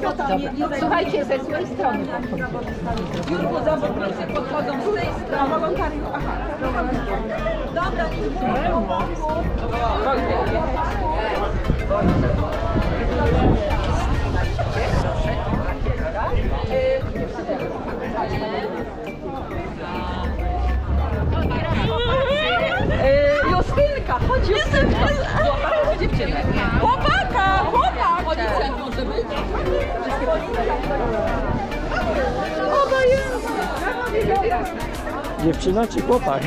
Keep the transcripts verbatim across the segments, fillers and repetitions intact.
Słuchajcie, ze złej strony podchodzą. Jurku, zawodnicy podchodzą z tej strony. Wolontariusz, aha. Dobra, Justynka, chodź Justynka. Złapała dziewczynę. Chłopaka, chłopak. Policjant może być. Dziewczyna czy chłopak?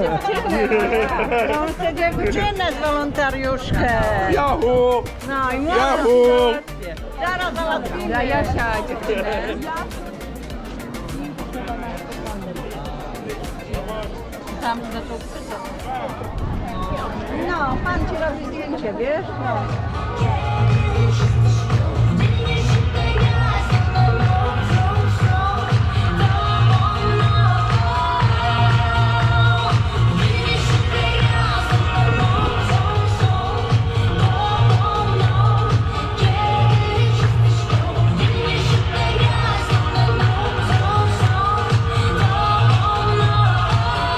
On chce dziewczynę z wolontariuszkę. Yahoo! No i Yahoo! zaraz załatwimy. Dla Jasia dziewczynę. Tam zaczął No, pan ci robi zdjęcie, wiesz? No.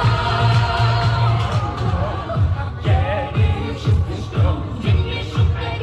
Kiedyś, kiedyś,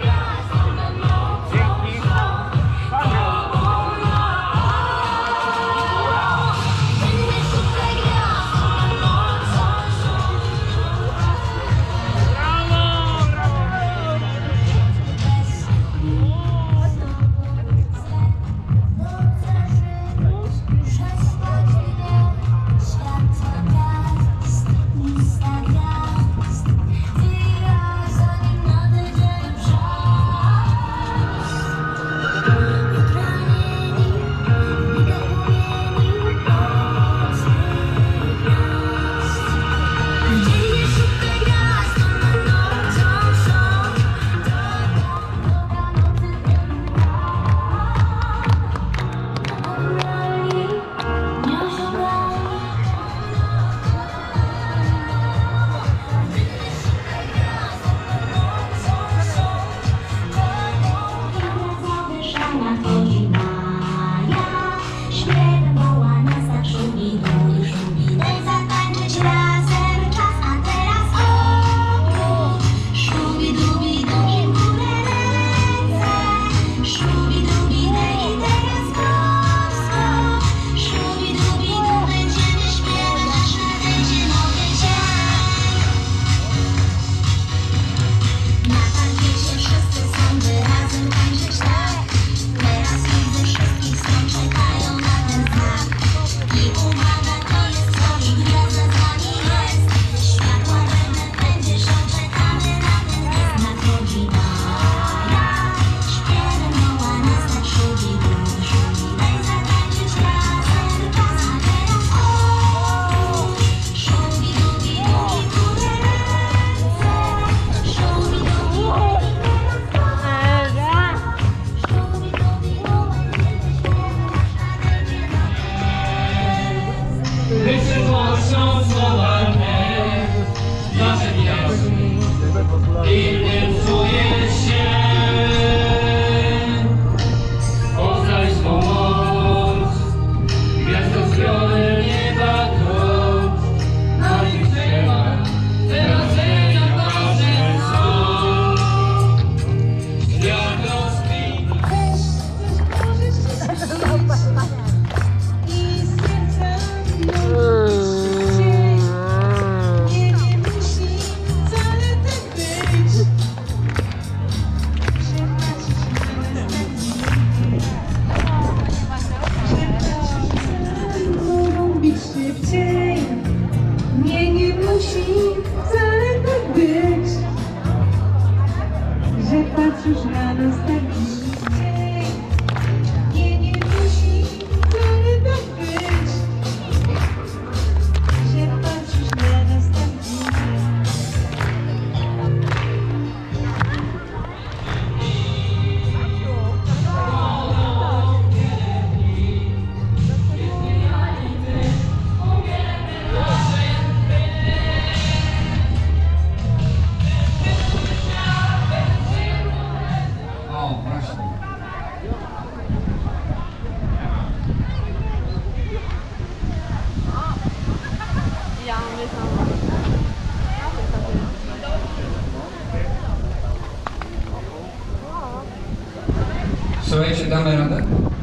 damy radę?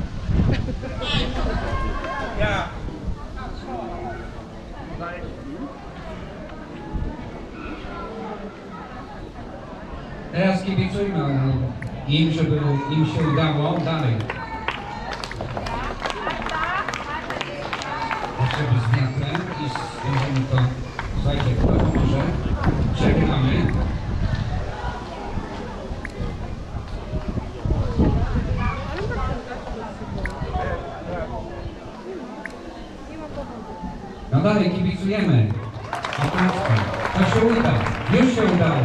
Teraz kibicujmy im, żeby im się udało dalej. Potrzeby z wiatrem i spędzimy to, słuchajcie, kto pomoże. Czekamy. No dalej, kibicujemy. To się uda. Już się udało.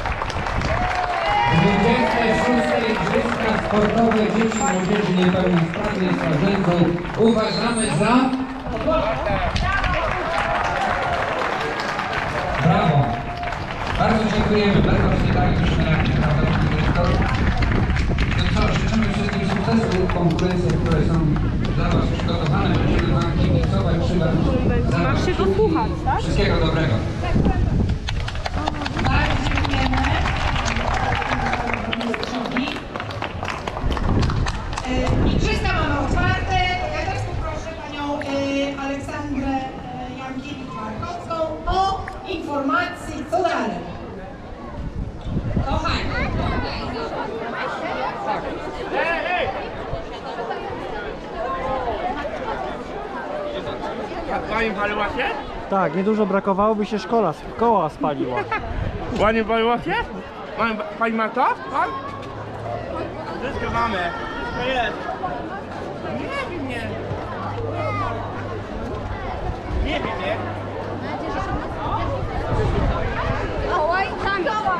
dwudzieste szóste Igrzyska Sportowe Dzieci i Młodzieży Niepełnosprawnej z Rzędu uważamy za... Brawo! Bardzo dziękujemy. Bardzo rozwietaliśmy reakcję, prawda, Pani Dyrektor? No co, życzymy wszystkim sukcesu w konkurencjach, które są dla Was przygotowane. Będziemy Wam kibicować, przyjąć. Masz się posłuchać, tak? Wszystkiego dobrego. Bardzo dziękujemy. Igrzyska mamy otwarte. Ja teraz poproszę Panią y, Aleksandrę y, Jankiewicz-Markowską o informacji, co dalej. Kochani. Pani paliła się? Tak, niedużo brakowało, by się szkoła, szkoła spaliła. Pani paliła się? Pani, pani ma to? Pan? Wszystko mamy. Wszystko jest. Nie wiem, nie. Nie wiem, nie. Kołaj, tam kołaj!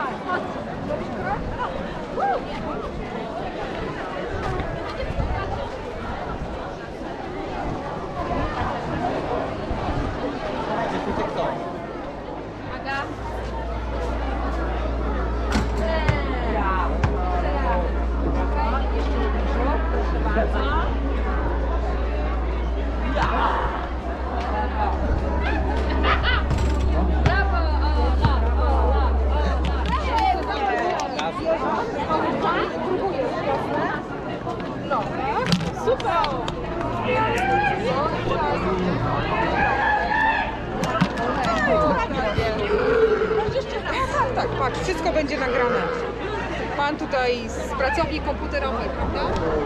Tak, patrz, wszystko będzie nagrane. Pan tutaj z pracowni komputerowej, prawda?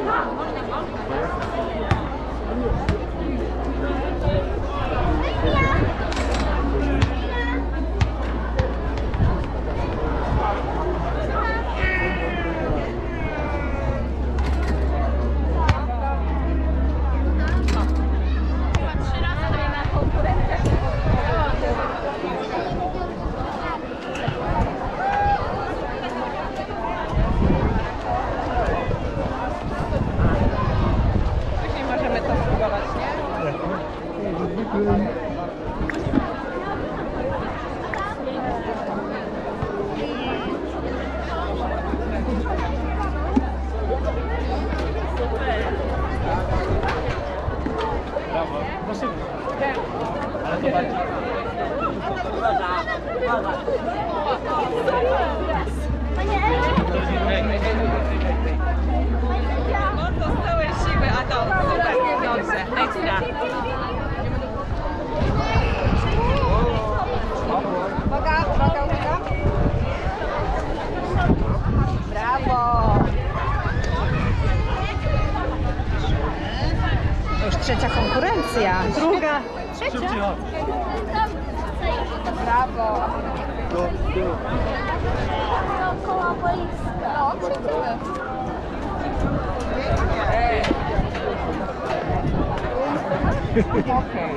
Później możemy to spróbować, nie? No to z całej siły, Adam. Super, dobrze, ekstra. Uwaga, uwaga, uwaga. Brawo. To już trzecia konkurencja. Druga. Trzecia. Brawo. Koło boiska. No, krzyczymy. Okej.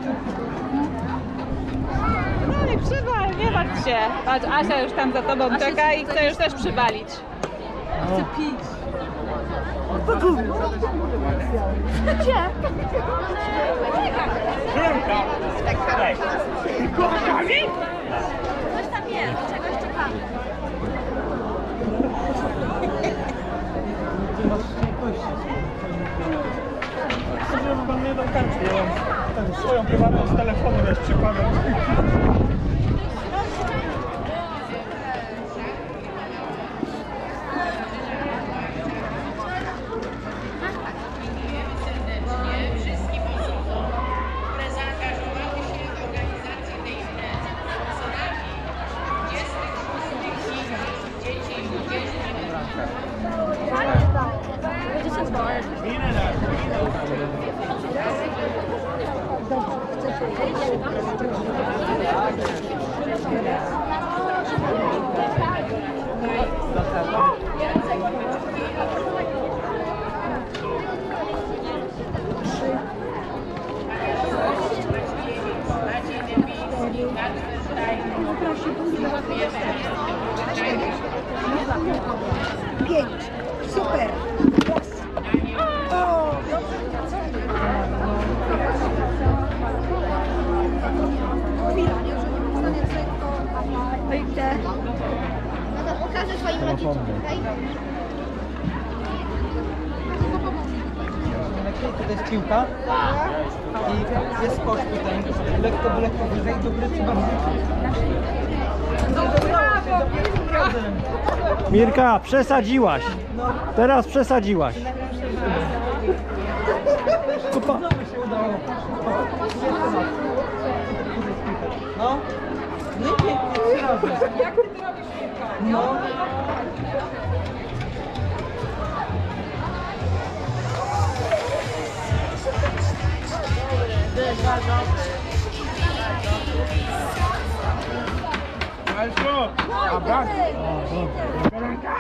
No i przywal, nie martw się. Patrz, Asia już tam za tobą czeka i chce już też przywalić. Chce pić. Gdzie? Kochani? Coś tam jest, czegoś czekamy. Sobie pan nie dał kartki, ja mam tak, swoją prywatną z telefonu też przypadek. pomną. To jest piłka i jest kosz tutaj. Lekko, lekko wyżej, dobry czy bardzo. Mirka, przesadziłaś. Teraz przesadziłaś. Kupa. się udało. No. No i pięknie, trzy razy. Jak ty to robisz, Mirka? No. Alko! A brat? Kolanka?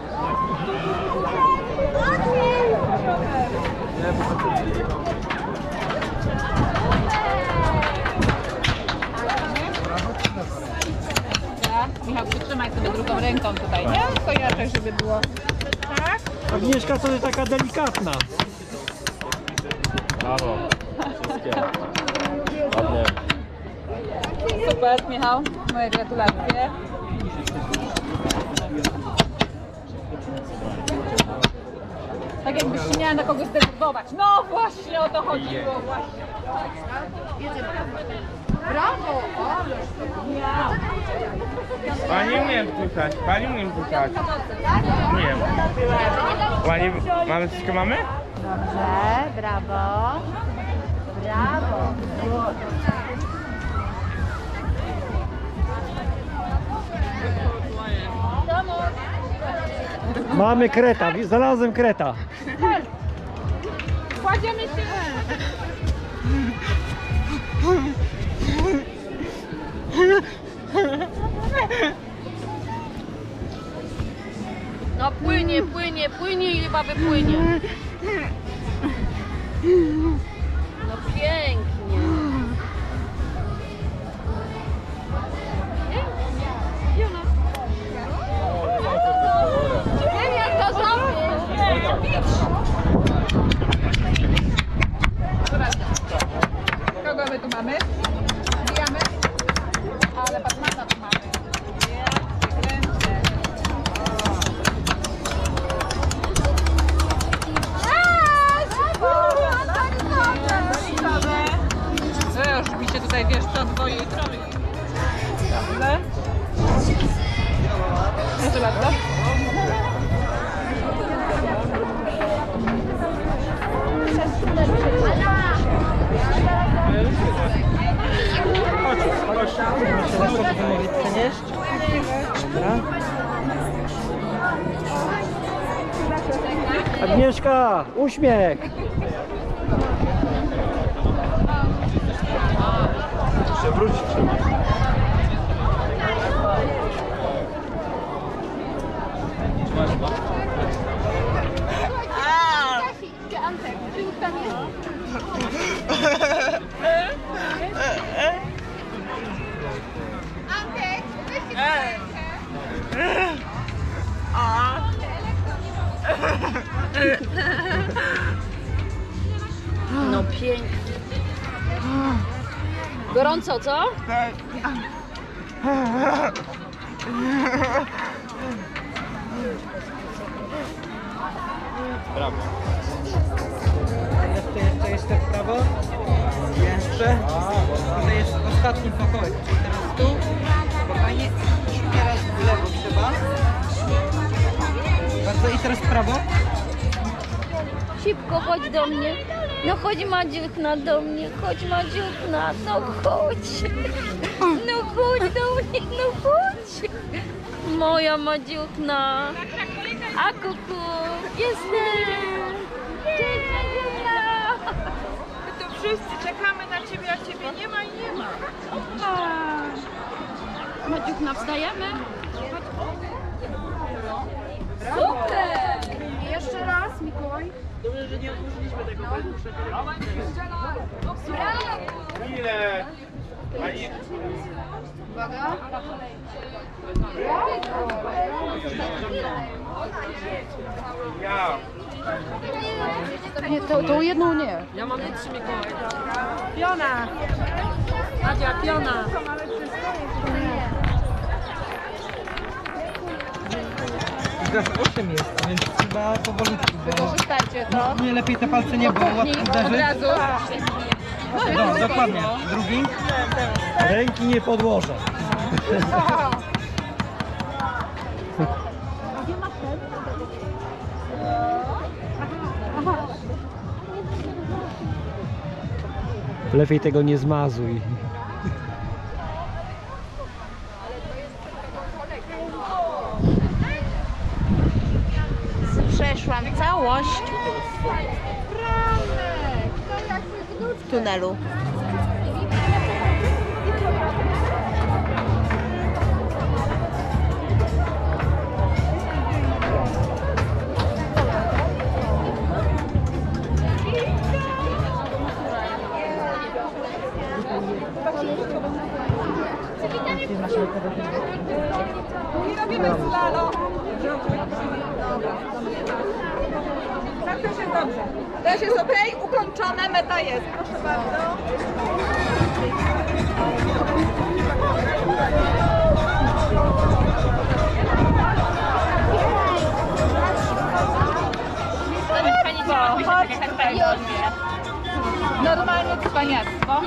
Michał, przytrzymaj sobie drugą ręką tutaj, nie? To ja też, żeby było. Tak? Agnieszka, co ty taka delikatna? Brawo. Wszystkie. Ładnie. Super, Michał. Moje gratulacje. Tak jakbyś się miała na kogoś zdecydować. No właśnie o to chodziło. Właśnie. Brawo! Pani umiem pisać, pani umiem pisać. Umiem. Pani, mamy wszystko mamy? Dobrze, brawo. Brawo. Mamy kreta, znalazłem kreta. Kładziemy się. No płynie, płynie, płynie i chyba wypłynie. No pięknie. Jona. Wiem jak to zrobić. Kogo my tu mamy? Wbijamy? Ale Batmana tu mamy. Ja już mi się tutaj, wiesz, co dwoje i troje. Dobrze. Proszę bardzo. Przenieść. Dobra. Agnieszka, uśmiech. Przewrócić trzeba. Trzymasz chyba? Antek, ty już tam jest? Antek, weź no pięknie. Gorąco, co? Brawo. Jeszcze, jeszcze, jeszcze w prawo. Jeszcze. Tutaj jest ostatni pokoik. Czyli teraz tu. Spokojnie. I teraz w lewo trzeba. Bardzo. I teraz w prawo. Szybko, chodź do mnie. No chodź Madziuchna do mnie, chodź Madziuchna, no chodź. No chodź do mnie, no chodź. Moja Madziuchna. A kuku, jestem. Cześć Madziuchna. My tu wszyscy czekamy na ciebie, a ciebie nie ma i nie ma. Opa. Madziuchna, wstajemy? Super! Jeszcze raz, Mikołaj. Dobrze, że nie odłożyliśmy tego, bo muszę Ile? Pani... Uwaga. Ja. Nie, to, tą jedną nie. Ja mam nie trzy Mikołaj. Piona! Madzia, piona! teraz osiem jest, więc trzeba powolutku, bo Korzystajcie to. nie lepiej te palce nie było łatwo Od uderzyć. razu. No, dokładnie. Drugi. Ręki nie podłożę. Lepiej tego nie zmazuj. Przeszłam całość w tunelu. I robimy slalom. Tak też jest dobrze. Też jest ok, ukończone, meta jest. Proszę bardzo. Normalnie cwaniactwo.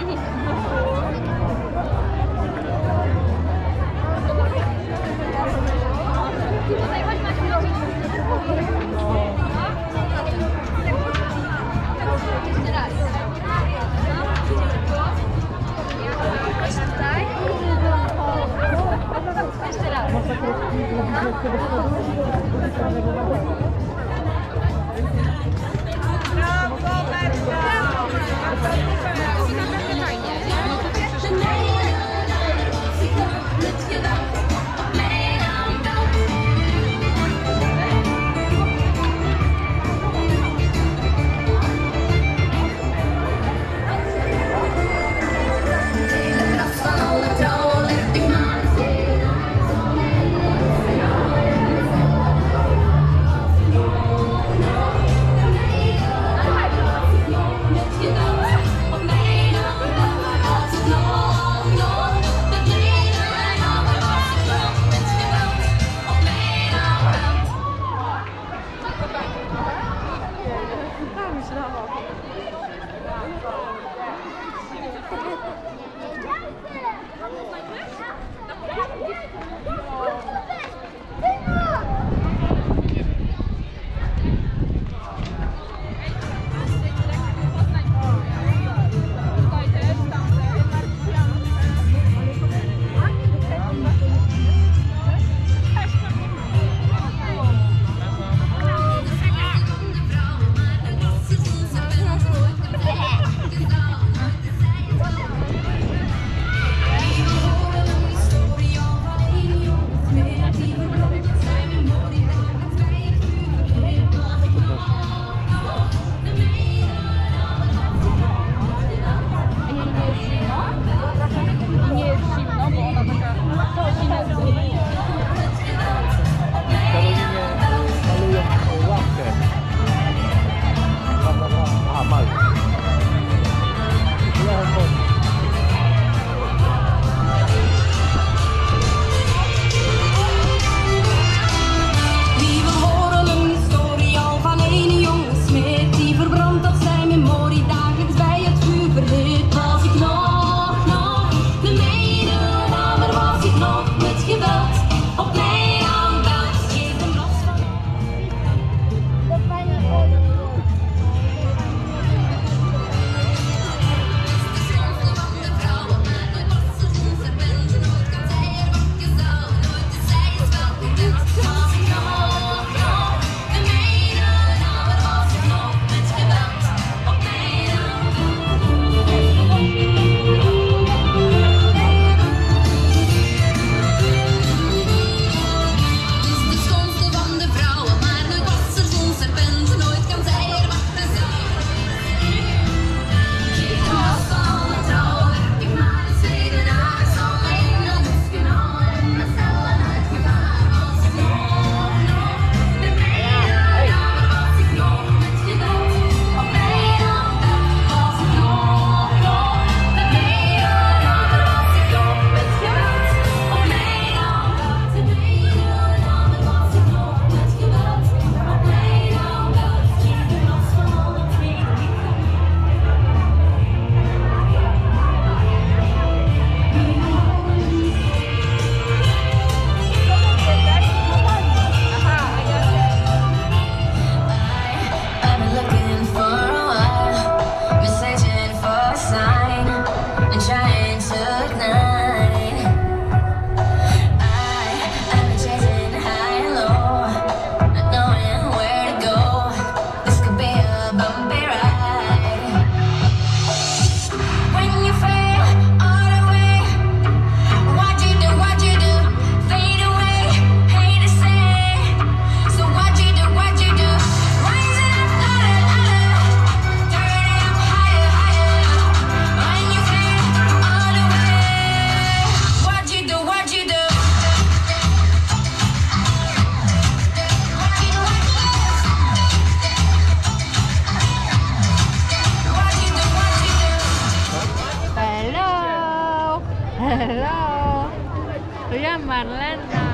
Hello. To ja Marlena.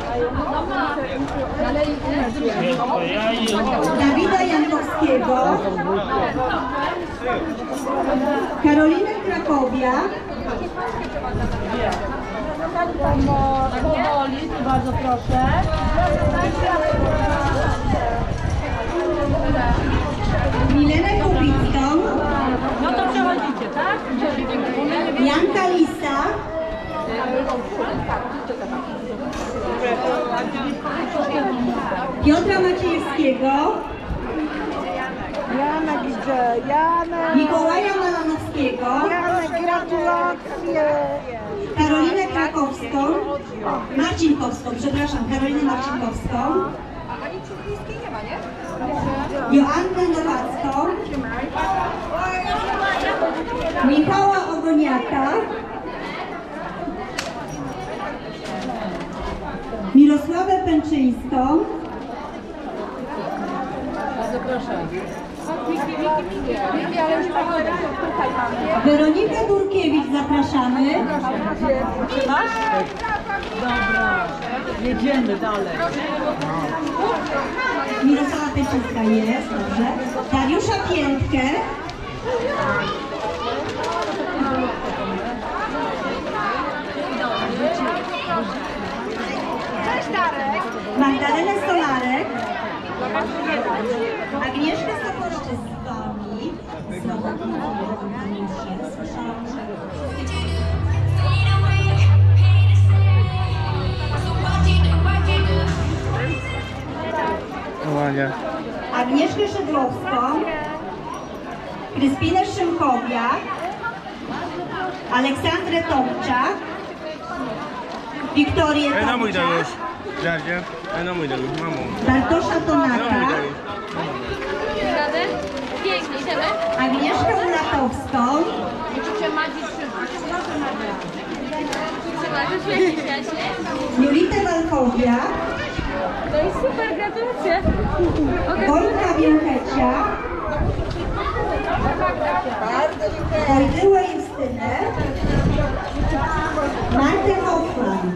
Dawida Jankowskiego, Karolinę Krakowiak, Powoli, bardzo proszę. Milenę Kubicką, No to przechodzicie, tak? Janka Lisa, Piotra Maciejewskiego, Janek idzie, Janek, Mikołaja Malanowskiego, Janek, gratulacje. Karolinę Krakowską, Marcinkowską, przepraszam, Karolinę Marcinkowską, Joannę Nowacką, Michała Ogoniaka, Mirosławę Pęczyńską, Bardzo proszę. Ale już tutaj mamy. Weronikę Górkiewicz zapraszamy. Trzymasz? Dobra. Jedziemy dalej. Mirosława Pęczyńska jest, dobrze. Dariusza Piętkę. Cześć Darek. Magdalenę Stolarek. Agnieszkę Sokoszczyk-Wami. Słyszałam, że... Ładnie. Agnieszkę Szydłowską, Kryspinę Szymkowiak, Aleksandrę Tomczak, Wiktorię Ej, no mój Tomczak, Daruś. Dziadzie. Ej, no mój Daruś, mamo. Bartosza No Tonaka, mój Daruś. Radę? Pięknie, idziemy. Agnieszkę Ulatowską, Trzymaj, wyświetlić się. Julitę Walkowiak, No i super, gratulacje. Wojtka Wielchecia, Wojtyłę Justynę, Martę Hoffman.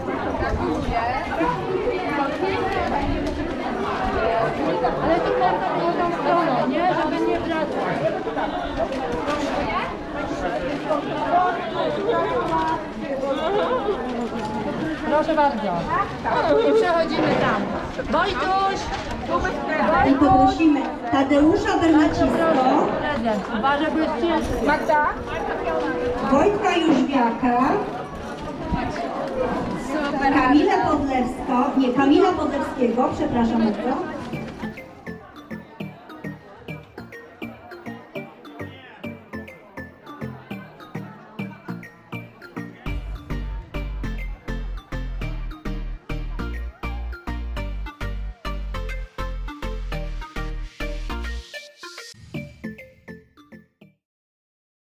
Ale to karta było tą stroną, nie? Żeby nie wracać. Proszę bardzo. I przechodzimy tam. Wojtuś! I poprosimy Tadeusza Bernacisko, Prezent. Uważaj, bo jest ciężko. Magda? Wojtka Jóźwiaka, Kamilę Podlewską, nie, Kamila Podlewskiego, przepraszam bardzo,